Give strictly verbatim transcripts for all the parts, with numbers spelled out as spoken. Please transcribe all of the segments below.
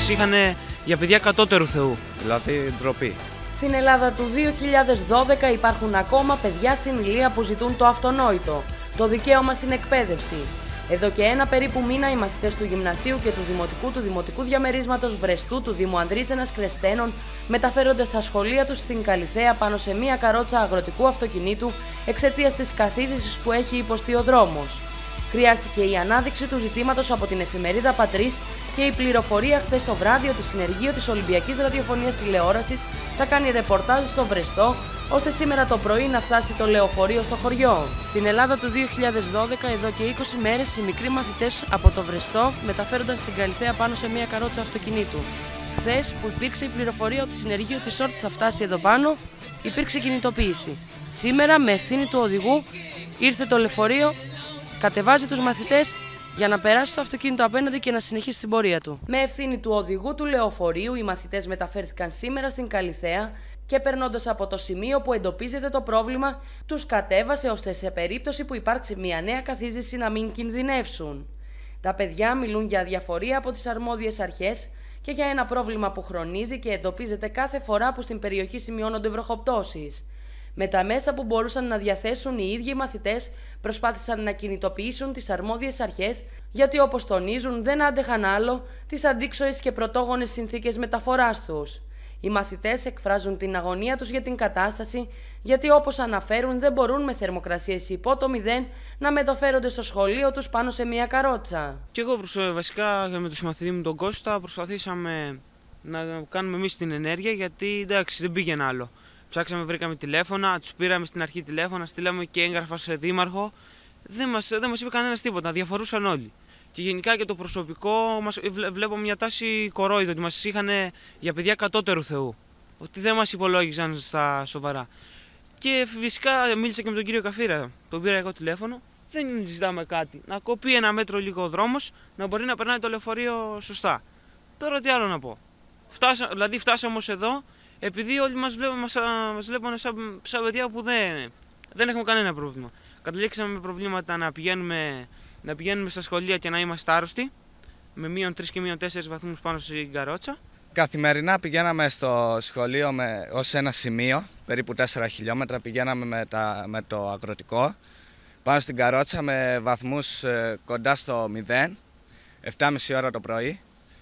μας είχαν για παιδιά κατώτερου Θεού. Δηλαδή ντροπή. Στην Ελλάδα του δύο χιλιάδες δώδεκα υπάρχουν ακόμα παιδιά στην Ηλία που ζητούν το αυτονόητο, το δικαίωμα στην εκπαίδευση. Εδώ και ένα περίπου μήνα οι μαθητές του Γυμνασίου και του Δημοτικού του Δημοτικού Διαμερίσματος Βρεστού του Δήμου Ανδρίτσενας Κρεστένων μεταφέρονται στα σχολεία τους στην Καλιθέα πάνω σε μία καρότσα αγροτικού αυτοκινήτου εξαιτίας της καθίζησης που έχει υποστεί ο δρόμος. Χρειάστηκε η ανάδειξη του ζητήματος από την εφημερίδα Πατρίς και η πληροφορία χθες το βράδυ ότι Συνεργείο της Ολυμπιακής Ραδιοφωνίας Τηλεόρασης θα κάνει ρεπορτάζ στο Βρεστό, ώστε σήμερα το πρωί να φτάσει το λεωφορείο στο χωριό. Στην Ελλάδα του δύο χιλιάδες δώδεκα, εδώ και είκοσι μέρες, οι μικροί μαθητές από το Βρεστό μεταφέρονταν στην Καλιθέα πάνω σε μια καρότσα αυτοκινήτου. Χθες, που υπήρξε η πληροφορία ότι Συνεργείο της ΟΡΤ θα φτάσει εδώ πάνω, υπήρξε κινητοποίηση. Σήμερα, με ευθύνη του οδηγού, ήρθε το λεωφορείο, κατεβάζει τους μαθητές για να περάσει το αυτοκίνητο απέναντι και να συνεχίσει την πορεία του. Με ευθύνη του οδηγού του λεωφορείου, οι μαθητές μεταφέρθηκαν σήμερα στην Καλιθέα και περνώντας από το σημείο που εντοπίζεται το πρόβλημα, τους κατέβασε ώστε σε περίπτωση που υπάρξει μια νέα καθίζηση να μην κινδυνεύσουν. Τα παιδιά μιλούν για αδιαφορία από τις αρμόδιες αρχές και για ένα πρόβλημα που χρονίζει και εντοπίζεται κάθε φορά που στην περιοχή σημειώνονται βροχοπτώσεις. Με τα μέσα που μπορούσαν να διαθέσουν οι ίδιοι οι μαθητές, προσπάθησαν να κινητοποιήσουν τις αρμόδιες αρχές, γιατί όπως τονίζουν δεν άντεχαν άλλο τις αντίξωες και πρωτόγονες συνθήκες μεταφοράς τους. Οι μαθητές εκφράζουν την αγωνία τους για την κατάσταση, γιατί όπως αναφέρουν δεν μπορούν με θερμοκρασίες υπό το μηδέν να μεταφέρονται στο σχολείο τους πάνω σε μια καρότσα. Και εγώ βασικά με τον συμμαθητή μου τον Κώστα προσπαθήσαμε να κάνουμε εμείς την ενέργεια, γιατί εντάξει δεν πήγαινε άλλο. Ψάξαμε, βρήκαμε τηλέφωνα, τους πήραμε στην αρχή τηλέφωνα, στείλαμε και έγγραφα σε δήμαρχο. Δεν μας, δεν μας είπε κανένας τίποτα, διαφορούσαν όλοι. Και γενικά και το προσωπικό, μας, βλέπω μια τάση κορόιδο, ότι μας είχαν για παιδιά κατώτερου Θεού. Ότι δεν μας υπολόγιζαν στα σοβαρά. Και φυσικά μίλησα και με τον κύριο Καφίρα, τον πήρα εγώ τηλέφωνο. Δεν ζητάμε κάτι. Να κοπεί ένα μέτρο λίγο ο δρόμος, να μπορεί να περνάει το λεωφορείο σωστά. Τώρα τι άλλο να πω. Φτάσα, δηλαδή φτάσαμε ως εδώ, επειδή όλοι μας βλέπουν, μας, μας βλέπουν σαν, σαν παιδιά που δεν, δεν έχουμε κανένα πρόβλημα. Καταλήξαμε με προβλήματα να πηγαίνουμε, να πηγαίνουμε στα σχολεία και να είμαστε άρρωστοι, με μείον τρεις και μείον τέσσερις βαθμούς πάνω στην καρότσα. Καθημερινά πηγαίναμε στο σχολείο με, ως ένα σημείο, περίπου τέσσερα χιλιόμετρα, πηγαίναμε με, τα, με το αγροτικό, πάνω στην καρότσα με βαθμούς ε, κοντά στο μηδέν, επτά και μισή ώρα το πρωί.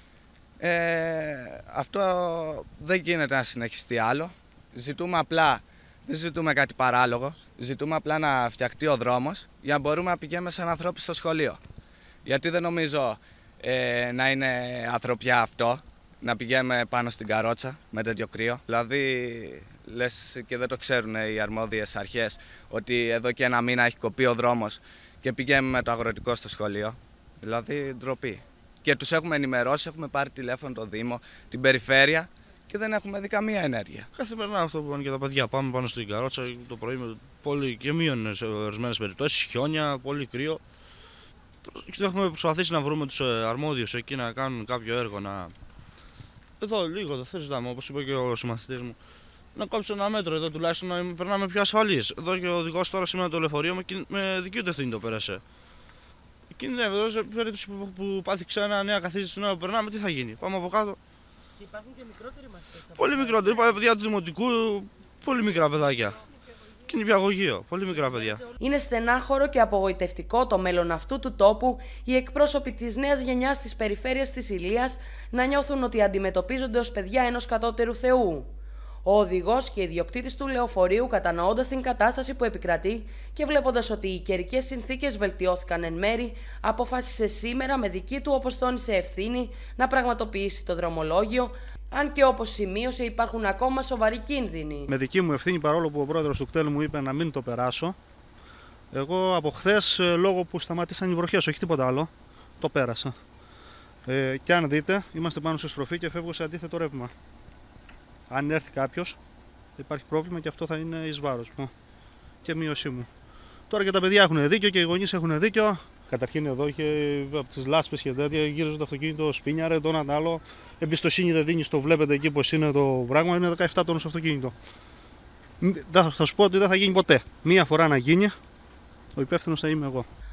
Ε, αυτό δεν γίνεται να συνεχιστεί άλλο. Ζητούμε απλά, δεν ζητούμε κάτι παράλογο, ζητούμε απλά να φτιαχτεί ο δρόμος για να μπορούμε να πηγαίνουμε σαν ανθρώποι στο σχολείο. Γιατί δεν νομίζω ε, να είναι ανθρωπιά αυτό, να πηγαίνουμε πάνω στην καρότσα με τέτοιο κρύο. Δηλαδή, λες και δεν το ξέρουν οι αρμόδιες αρχές ότι εδώ και ένα μήνα έχει κοπεί ο δρόμος και πηγαίνουμε με το αγροτικό στο σχολείο. Δηλαδή, ντροπή. Και τους έχουμε ενημερώσει, έχουμε πάρει τηλέφωνο το Δήμο, την περιφέρεια και δεν έχουμε δει καμία ενέργεια. Καθημερινά αυτό που πάνε και τα παιδιά. Πάμε πάνω στην καρότσα το πρωί με πολύ και μείον σε ορισμένες περιπτώσεις, χιόνια, πολύ κρύο. Και έχουμε προσπαθήσει να βρούμε τους αρμόδιους εκεί να κάνουν κάποιο έργο. Να... Εδώ λίγο δεν ζητάμε, όπως είπε και ο συμμαθητής μου. Να κόψει ένα μέτρο εδώ τουλάχιστον να περνάμε πιο ασφαλείς. Εδώ και ο οδηγός τώρα σήμερα το λεωφορείο με, με δική του ευθύνη το πέρασε. Κινδυνεύει εδώ σε περίπτωση που, που πάθει ξανά νέα καθίζηση στην ώρα που περνάμε, τι θα γίνει. Πάμε από κάτω. Και υπάρχουν και μικρότεροι μαθητές. Πολύ μικρότεροι. Υπάρχουν παιδιά του Δημοτικού, πολύ μικρά παιδάκια. Και είναι νηπιαγωγείο, πολύ μικρά παιδιά. Είναι στενάχωρο και απογοητευτικό το μέλλον αυτού του τόπου οι εκπρόσωποι της νέας γενιάς της περιφέρειας της Ηλίας να νιώθουν ότι αντιμετωπίζονται ως παιδιά ενός κατώτερου Θεού. Ο οδηγός και ιδιοκτήτης του λεωφορείου, κατανοώντας την κατάσταση που επικρατεί και βλέποντας ότι οι καιρικές συνθήκες βελτιώθηκαν εν μέρη, αποφάσισε σήμερα με δική του, όπως τόνισε, ευθύνη να πραγματοποιήσει το δρομολόγιο, αν και όπως σημείωσε υπάρχουν ακόμα σοβαροί κίνδυνοι. Με δική μου ευθύνη, παρόλο που ο πρόεδρος του κτέλου μου είπε να μην το περάσω, εγώ από χθες, λόγω που σταμάτησαν οι βροχές, όχι τίποτα άλλο, το πέρασα. Ε, και αν δείτε, είμαστε πάνω σε στροφή και φεύγω σε αντίθετο ρεύμα. Αν έρθει κάποιος, υπάρχει πρόβλημα και αυτό θα είναι εις βάρος μου και μείωσή μου. Τώρα και τα παιδιά έχουν δίκιο και οι γονείς έχουν δίκιο. Καταρχήν εδώ είχε από τις λάσπες και τέτοια, γύρω το αυτοκίνητο, σπίνιαρε, το ένα άλλο. Εμπιστοσύνη δεν δίνεις, το βλέπετε εκεί πως είναι το πράγμα, είναι δεκαεπτά τόνους αυτοκίνητο. Θα σου πω ότι δεν θα γίνει ποτέ. Μία φορά να γίνει, ο υπεύθυνος θα είμαι εγώ.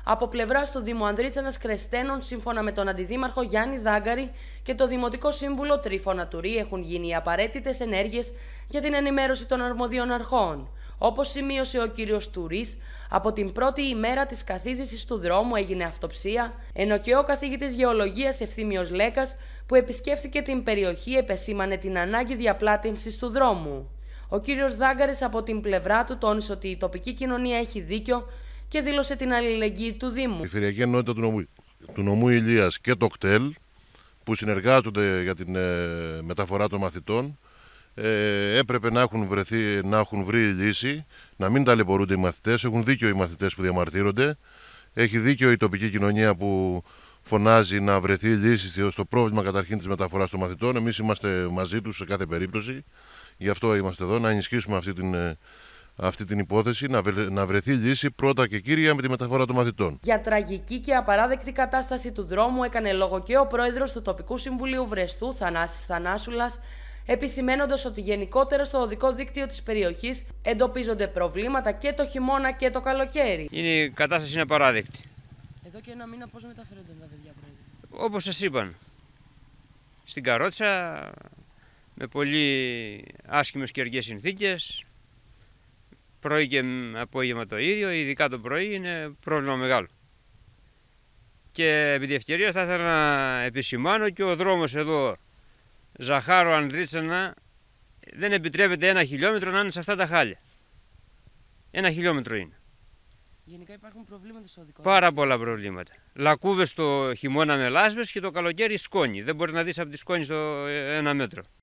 Από πλευράς του Δήμου Ανδρίτσανας Κρεστένων, σύμφωνα με τον Αντιδήμαρχο Γιάννη Δάγκαρη και το Δημοτικό Σύμβουλο Τρίφωνα Τουρί, έχουν γίνει οι απαραίτητες ενέργειες για την ενημέρωση των αρμοδίων αρχών. Όπως σημείωσε ο κύριος Τουρής, από την πρώτη ημέρα της καθίζησης του δρόμου έγινε αυτοψία, ενώ και ο καθηγητής γεωλογίας Ευθύμιος Λέκας, που επισκέφθηκε την περιοχή, επεσήμανε την ανάγκη διαπλάτυνσης του δρόμου. Ο κύριος Δάγκαρης από την πλευρά του τόνισε ότι η τοπική κοινωνία έχει δίκιο και δήλωσε την αλληλεγγύη του Δήμου. Η Περιφερειακή Ενότητα του Νομού, του Νομού Ηλίας και το ΚΤΕΛ, που συνεργάζονται για την ε, μεταφορά των μαθητών, ε, έπρεπε να έχουν, βρεθεί, να έχουν βρει λύση, να μην ταλαιπωρούνται οι μαθητές. Έχουν δίκιο οι μαθητές που διαμαρτύρονται. Έχει δίκιο η τοπική κοινωνία που φωνάζει να βρεθεί λύση στο πρόβλημα καταρχήν της μεταφοράς των μαθητών. Εμείς είμαστε μαζί τους σε κάθε περίπτωση. Γι' αυτό είμαστε εδώ, να ενισχύσουμε αυτή την, αυτή την υπόθεση, να, βρε, να βρεθεί λύση πρώτα και κύρια με τη μεταφορά των μαθητών. Για τραγική και απαράδεκτη κατάσταση του δρόμου έκανε λόγο και ο πρόεδρος του Τοπικού Συμβουλίου Βρεστού, Θανάσης Θανάσουλας, επισημένοντας ότι γενικότερα στο οδικό δίκτυο της περιοχής εντοπίζονται προβλήματα και το χειμώνα και το καλοκαίρι. Είναι, η κατάσταση είναι απαράδεκτη. Εδώ και ένα μήνα πώς μεταφέρονται τα παιδιά, πρόεδρε? Όπως σας είπαν, στην καρότσα, με πολύ άσχημες καιρικές συνθήκες, πρωί και απόγευμα το ίδιο, ειδικά το πρωί είναι πρόβλημα μεγάλο. Και επί τη ευκαιρία θα ήθελα να επισημάνω και ο δρόμος εδώ Ζαχάρο Ανδρίτσανα δεν επιτρέπεται ένα χιλιόμετρο να είναι σε αυτά τα χάλια. Ένα χιλιόμετρο είναι. Γενικά υπάρχουν προβλήματα στο οδικό. Πάρα πολλά προβλήματα. Λακκούβες το χειμώνα με λάσπες και το καλοκαίρι σκόνη. Δεν μπορείς να δεις από τη σκόνη στο ένα μέτρο.